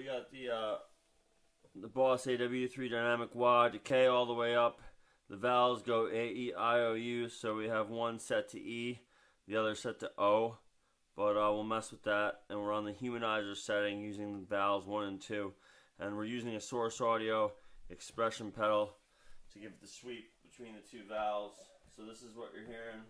got the Boss AW-3 dynamic wah to K all the way up. The vowels go A, E, I, O, U, so we have one set to E, the other set to O, but we'll mess with that, and we're on the Humanizer setting using the vowels 1 and 2, and we're using a source audio expression pedal to give it the sweep between the two vowels. So this is what you're hearing.